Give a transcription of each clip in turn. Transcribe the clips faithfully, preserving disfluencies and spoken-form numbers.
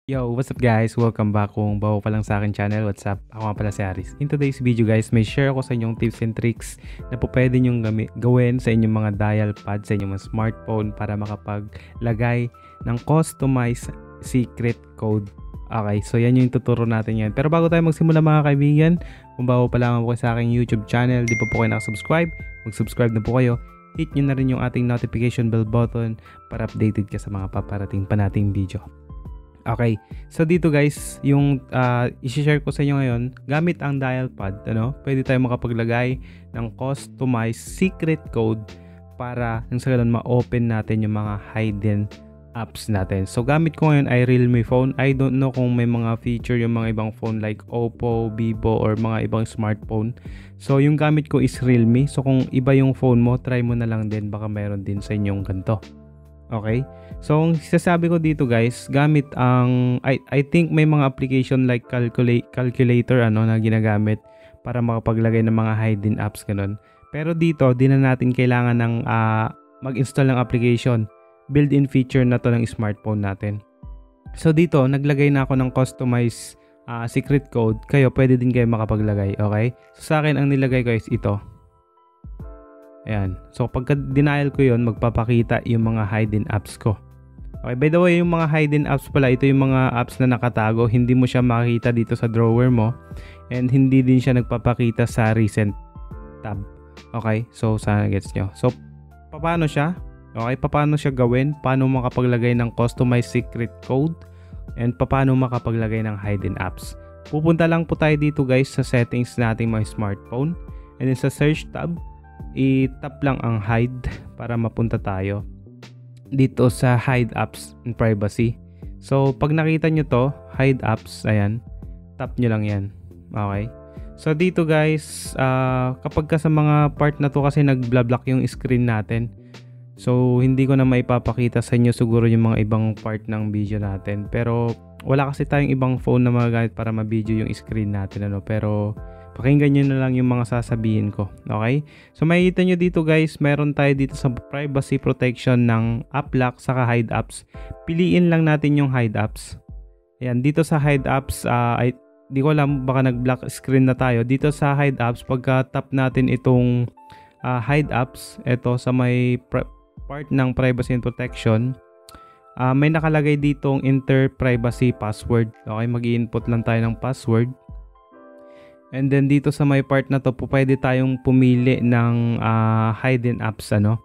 Yo, what's up guys? Welcome back kung bago pa lang sa akin channel. What's up? Ako nga pala si Aris. In today's video guys, may share ako sa inyong tips and tricks na po pwede nyong gawin sa inyong mga dial pad, sa inyong mga smartphone para makapaglagay ng customized secret code. Okay, so yan yung tuturo natin yan. Pero bago tayo magsimula mga kaibigan, kung bago pa lang ako sa aking YouTube channel, di pa po kayo nakasubscribe, mag-subscribe na po kayo. Hit nyo na rin yung ating notification bell button para updated ka sa mga paparating pa nating video. Okay, so dito guys, yung uh, isi-share ko sa inyo ngayon, gamit ang dial pad, ano, pwede tayo makapaglagay ng customized secret code para nang sa ganun ma-open natin yung mga hidden apps natin. So gamit ko ngayon ay Realme phone. I don't know kung may mga feature yung mga ibang phone like Oppo, Vivo, or mga ibang smartphone. So yung gamit ko is Realme. So kung iba yung phone mo, try mo na lang din, baka meron din sa inyong ganito. Okay? So, ang sasabi ko dito guys, gamit ang, I, I think may mga application like calculate, calculator ano na ginagamit para makapaglagay ng mga hidden apps ganun. Pero dito, di na natin kailangan ng uh, mag-install ng application. Built-in feature na to ng smartphone natin. So dito, naglagay na ako ng customized uh, secret code. Kayo, pwede din kayo makapaglagay. Okay? So sa akin, ang nilagay ko is ito. Ayan. So pagka denial ko yon, magpapakita yung mga hidden apps ko. Okay, by the way, yung mga hidden apps pala, ito yung mga apps na nakatago. Hindi mo siya makikita dito sa drawer mo. And hindi din siya nagpapakita sa recent tab. Okay, so sana gets nyo. So, paano siya? Okay, paano siya gawin? Paano makapaglagay ng customized secret code? And paano makapaglagay ng hidden apps? Pupunta lang po tayo dito guys sa settings nating mga smartphone. And then sa search tab, i-tap lang ang hide para mapunta tayo dito sa hide apps and privacy. So pag nakita nyo to, hide apps, ayan, tap nyo lang yan. Okay, so dito guys, uh, kapag ka sa mga part na to kasi nag-block yung screen natin, so hindi ko na maipapakita sa inyo siguro yung mga ibang part ng video natin, pero wala kasi tayong ibang phone na magagamit para ma-video yung screen natin ano. Pero pakinggan nyo na lang yung mga sasabihin ko. Okay? So makikita nyo dito guys, meron tayo dito sa privacy protection ng app lock saka hide apps. Piliin lang natin yung hide apps. Ayan, dito sa hide apps, uh, ay, di ko alam, baka nag-block screen na tayo. Dito sa hide apps, pagka tap natin itong uh, hide apps, ito sa may part ng privacy and protection, uh, may nakalagay ditong enter privacy password. Okay, mag-i-input lang tayo ng password. And then dito sa may part na to, po pwede tayong pumili ng uh, hidden apps ano.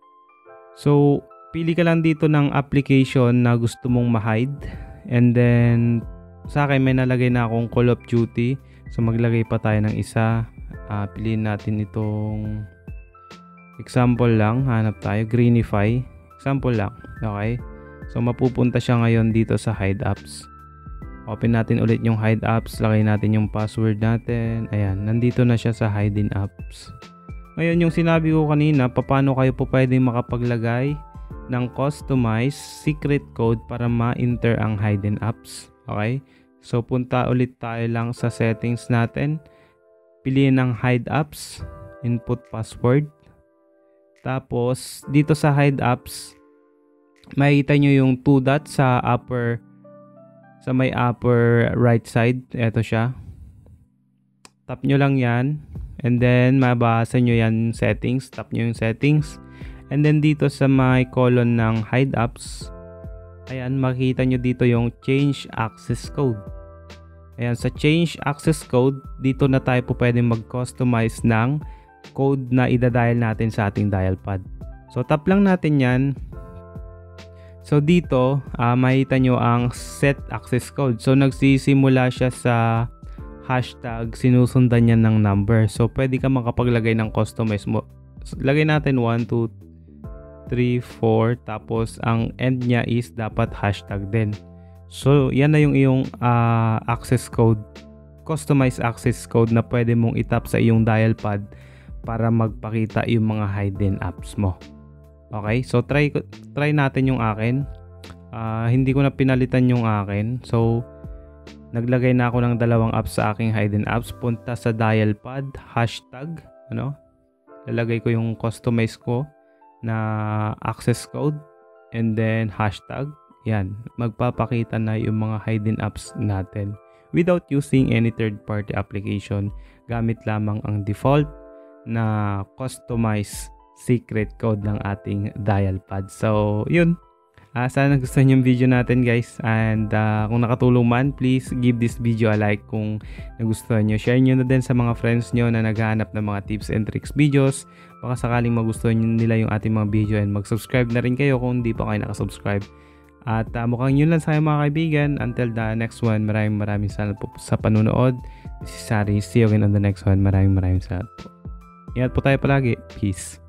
So, pili ka lang dito ng application na gusto mong ma-hide. And then sa akin may nalagay na akong Call of Duty. So maglagay pa tayo ng isa. Uh, piliin natin itong example lang, hanap tayo Greenify. Example lang. Okay? So mapupunta siya ngayon dito sa hide apps. Open natin ulit yung hide apps, lagay natin yung password natin. Ayan, nandito na siya sa hidden apps. Ngayon, yung sinabi ko kanina, paano kayo po pwedeng makapaglagay ng customized secret code para ma-enter ang hidden apps. Okay? So, punta ulit tayo lang sa settings natin. Piliin ng hide apps, input password. Tapos, dito sa hide apps, makikita nyo yung two dots sa upper sa may upper right side. Ito siya. Tap nyo lang yan. And then, mabasa nyo yan settings. Tap nyo yung settings. And then, dito sa may column ng hide apps, ayan, makikita nyo dito yung change access code. Ayan, sa change access code, dito na tayo po pwedeng mag-customize ng code na idadial natin sa ating dial pad. So, tap lang natin yan. So dito, uh, makita nyo ang set access code. So nagsisimula siya sa hashtag, sinusundan niya ng number. So pwede ka makapaglagay ng customize mo. So, lagay natin one, two, three, four. Tapos ang end niya is dapat hashtag din. So yan na yung iyong uh, access code. Customized access code na pwede mong itap sa iyong dial pad para magpakita yung mga hidden apps mo. Okay, so try try natin yung akin. Uh, hindi ko na pinalitan yung akin. So, naglagay na ako ng dalawang apps sa aking hidden apps. Punta sa dial pad, hashtag, ano? Lalagay ko yung customize ko na access code and then hashtag. yan, magpapakita na yung mga hidden apps natin without using any third-party application. Gamit lamang ang default na customized secret code ng ating dial pad. So, yun. Uh, sana gusto niyo yung video natin guys, and uh, kung nakatulong man, please give this video a like kung nagustuhan nyo. Share nyo na din sa mga friends nyo na naghahanap ng mga tips and tricks videos. Baka sakaling magustuhan nila yung ating mga video, and mag-subscribe na rin kayo kung hindi pa kayo nakasubscribe. At uh, mukhang yun lang sa mga kaibigan. Until the next one, maraming maraming salamat po sa panunood. This is Sari. See you again on the next one. Maraming maraming salamat po. Ingat po tayo palagi. Peace.